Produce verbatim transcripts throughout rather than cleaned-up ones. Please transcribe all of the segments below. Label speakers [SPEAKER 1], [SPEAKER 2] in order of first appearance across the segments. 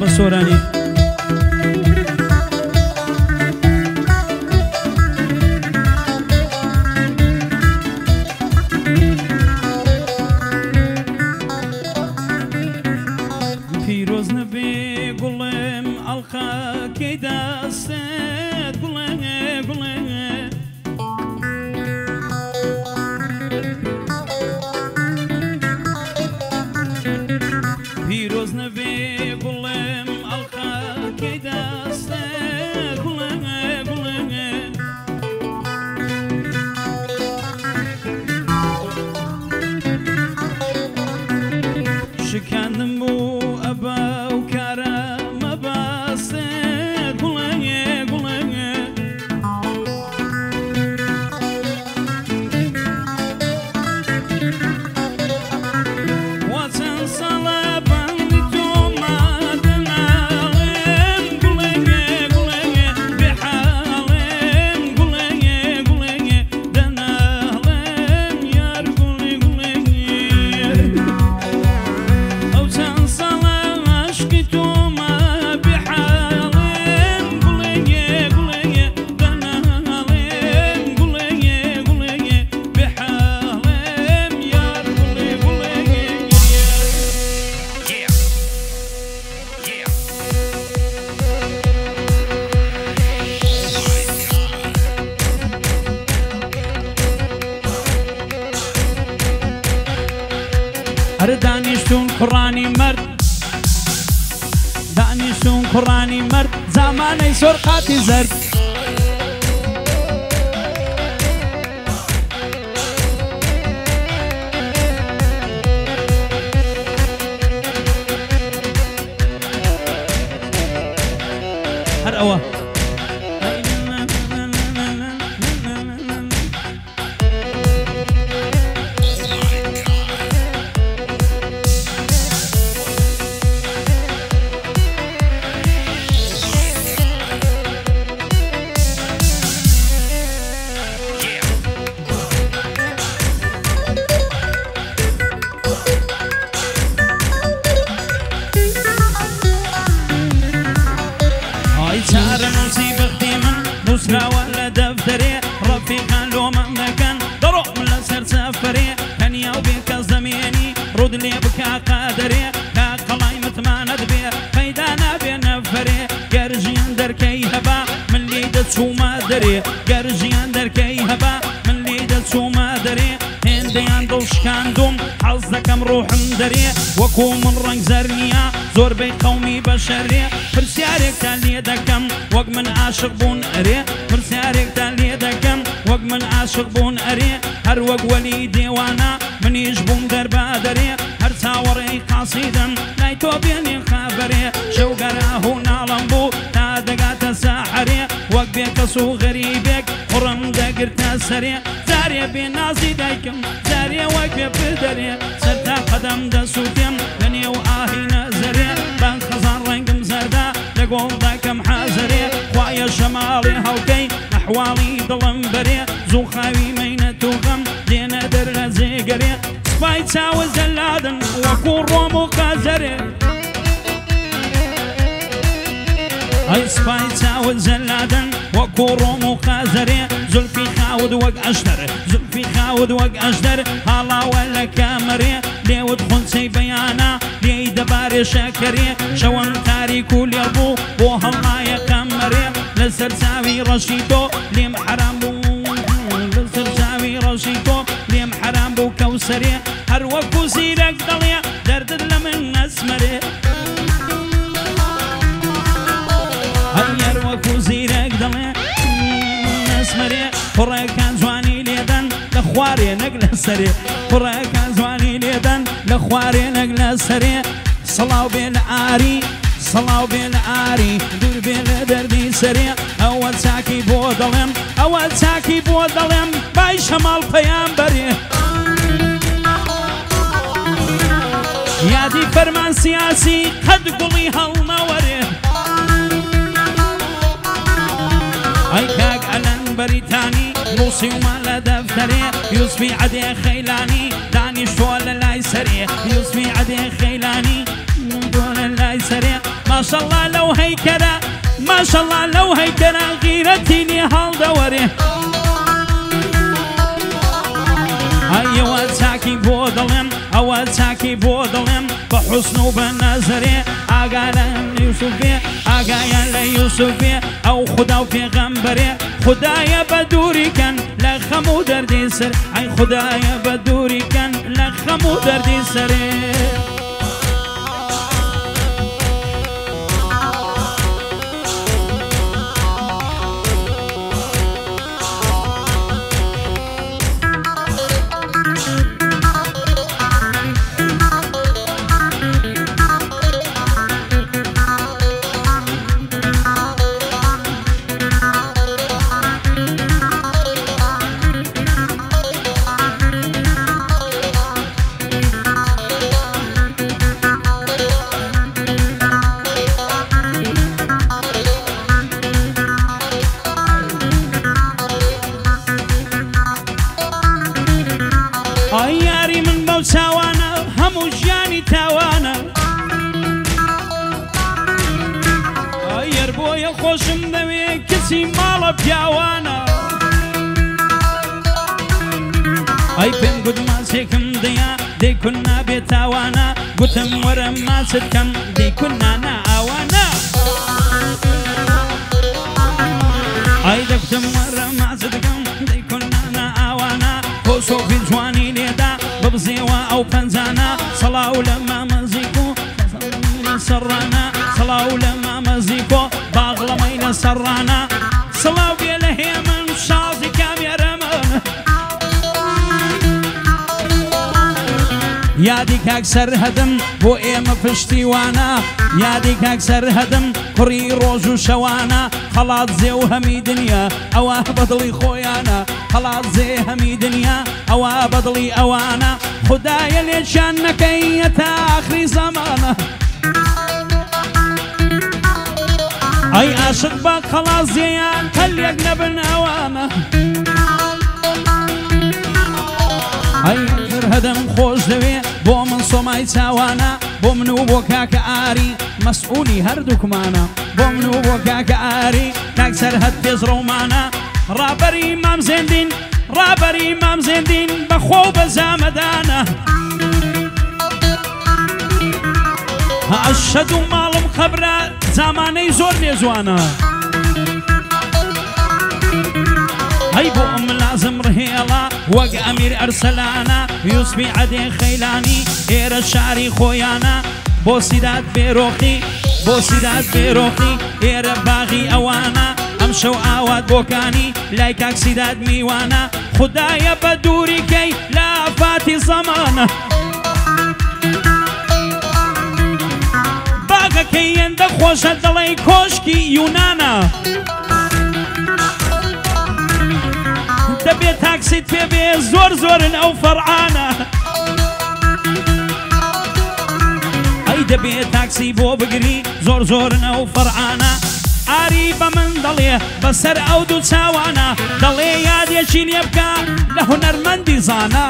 [SPEAKER 1] بابا سوراني فيروز نبي قلم ألقى كيدا سيد قلم قلم فيروز نبي قلم ألقى كيدا سيد قلم قلم شكان مو أبا وكرم أبا سيد قلم قلم هر دانشتون قرآنی مرد دانشتون قرآنی مرد زمانی سرقاتی زرد هر اوا نسرة ولا دفتري رفيقا لو مملكا ضرب من سر سفري كان يوبك زميني رد لي بكا قادري كا قلاي متماند بي فيدانا بين نفري قرجيان دركي هبا من ليدة شو ما دري قرجيان دركي هبا من ليدة شو ما دري هنديان دوش كاندوم حظكم روح مدري وكو من رنگ زرنيا زور بي قومي بشري فرسيارك تالي دكم وق من عاشق بون اري فرسيارك تالي دكم وق من عاشق بون اري هر وق ولي ديوانا من يجبون دربا دري هر تاوري قصيدا لايتو بيني خابري شو قراه نالنبو تا دقات ساحري وق بيك سو غريبك قرم دقر تاسري زاري بنازي دايكم زاري وق بفدري سرتا قدم دا سوتيم بني وآهي نزري بان خزان رنقم زردا لقول داكم حازري خوايا شمالي هوكي أحوالي ظلم بري زو خاوي مينة وغم دينا در زيقري سباي تساوي زلادن وكون رومو قازري اي سباي تساوي زلادن وكون رومو قازري زلفي خاود وق أشدر زلفي خاود وق أشدر هلا ولا كامري ليه ودخل سي بيانا ليه دباري شاكري شوان تاريك واليربو وهلا يا كامري لسر ساوي رشيدو ليه محرم بو لسر ساوي رشيدو ليه محرم بو كوسري هر وكو سيرك دليا درد لمن اسمري هر وكو سيرك دليا اسمري قرأ كان زواني ليدن لخواري نقل سري قرأ كان زواني ليدن لخواري نقل سري صلاو بالعاري صلاو بالعاري دور بالدردي سري أول ساكي بودلم أول ساكي بودلم باي شمال بيامبري يادي فرمان سياسي قد قولي هالنوري اي كاك علن بريتاني نوصي وما دفتري يوسفي عدي خيلاني داني شوال لاي سريع يوسفي عدي خيلاني دون لاي سريع ماش ماشەڵڵا لەو هەیکەرە ماشەڵڵا لەو هەیکەرە غیرەتینی هەڵدەوەرێ ئەوە چاکی بۆ دڵێم ئەوە چاکی بۆ دڵێم بە حوسن و بە نەزەرێ ئاگایان لە یوسوفێ ئاگایان لە یوسوفێ ئەو خودا و پێغەمبەرێ خودایە بە دووریکەن لە خەم و دەردی سەر ئەی خودایە بە دووریکەن لە خەم و دەردی سەرێ خۆشم دەوێ کچی ماڵە پیاوانە ئەی پێم گوت ماچێکم دەیە دەیکون نابێت تاوانە گوتم وەرە ماچت کەم دەیکون نانە ئاوانە ئەی دەکتم وەرە ماچت کەم دەیکون نانە ئاوانە بۆ سۆفی جوانی لێدا ببزێوە ئەو پەنجانە سەڵاو لە مامە زیکۆ سەڕانە سەڵاو لە مامە زیکۆ باغڵەمەی لە سەڕانە سڵاو بێ لە هێمن شازی کامێرەمن یادی کاک سەرهەدم بۆ ئێمە پشتیوانە یادی کاک سەرهەدم کوڕی ڕۆژ و شەوانە خەڵات زێ و هەمی دنیا ئەوە بەدڵی خۆیانە خەڵات زێ هەمی دنیا ئەوە بەدڵی ئەوانە خودایە لێچیان نەکەی تا ئاخری زەمانە ئەی عاشق بە خەڵازیەیان کەلێک نەبن ئەوانە ئەی هەدەم خۆش دەوێ بۆ من سۆمای چاوانە بۆ من و بۆ کاکە ئاری مەسئولی هەردووکمانە بۆ من و بۆ کاکە ئاری کاک سەرهەد پێزڕۆمانە ڕابەری مام زێندین ڕابەری مام زێندین بەخۆ و بە زامەدانە ئەشەد و ماڵم خەبرە زامانەی زۆر لێجوانە هەی بۆ ئەم لازم ڕهێڵە وەک ئەمیر ئەرسەلانە یوسفی عەدێ خەیلانی ئێرە شاری خۆیانە بۆ سیدات بێرۆخی بۆ سیدات بێرۆخی ئێرە باغی ئەوانە ئەم شەو ئاوات بۆکانی لای کاک سیدات میوانە خودایە بە دووریکەی لە ئافاتی زەمانە باگەکەی ئێندە خۆشە دەڵێی کۆشکی یونانە دەبێت تاکسیت پێ بێ زۆر زۆرن ئەو فەرعانە ئەی دەبێت تاکسی بۆ بگری زۆر زۆرن ئەو فەرعانە ئاری بە من دەڵێ بەسەر ئەو دوو چاوانە دەڵێ یادێکی لێ بکە لە هونەرمەندی زانە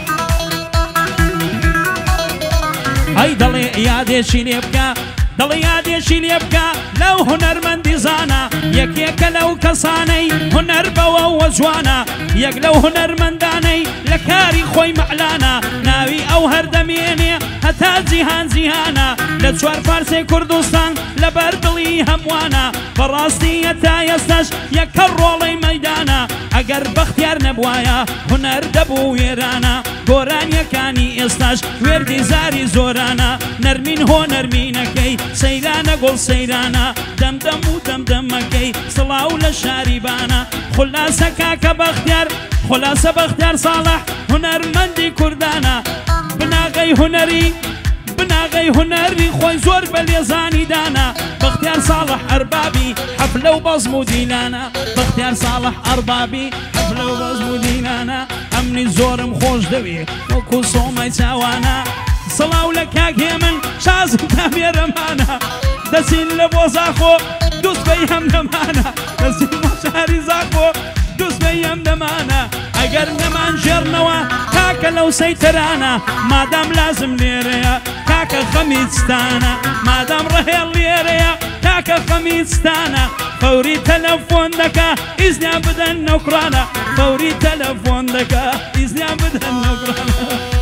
[SPEAKER 1] ئەی دەڵێ یادێکی لێ بکە دڵ یادێکی لێ بکە لەو هونەرمەندی زانە یەکێکە لەو کەسانەی هونەر بەوە وە جوانە یەک لەو هونەرمەندانەی لە کاری خۆی مەعلانە ناوی ئەو هەردەمێنێ هەتا جیهان جیهانە لە چوار پارچەی کوردستان لەبەر دڵی هەمووانە بەڕاستی هەتا ئێستاش یەکە ڕۆڵەی مەیدانە ئەگەر بەختیار نەبوایە هونەر دەبوو وێرانە گۆرانیەکانی ئێستاش وێردی زاری زۆرانە نەرمین هۆ نەرمینەکەی سەیرانە گۆڵ سەیرانە دەمدەم و دەمدەمەکەی سڵاو لە شاریبانە خولاسە کاکە بەختیار خولاسە بەختیار ساڵح هونەرمەندی کوردانە بناغەی هونەری بناغەی هونەری خۆی زۆر بە لێزانی دانا بەختیار ساڵح ئەربابی حەفلە و بەزم و دیلانە بەختیار ساڵح ئەربابی حەفلە و بەزم و دیلانە ئەمنی زۆرم خۆش دەوێ وەکو سۆمای چاوانە سڵاو لە کاکێ من شازم تامێرەمانە دەچین لە بۆ زاخۆ دووسبەی هەم نەمانە دەچین بۆ شاری زاخۆ دوست بەیەم دەمانە ئەگەر نەمان ژێرنەوە کاکە لەو سەیتەرانە مادام لازم لێرەیە کاکە خەمیستانە مادام ڕەهێڵ لێرەیە کاکە خەمیستانە فەوری تەلەفۆن دەکا ئیزنیان بدەن نەوکڕانە فەوری تەلەفۆن دەکا ئیزنیان بدەن نەوکڕانە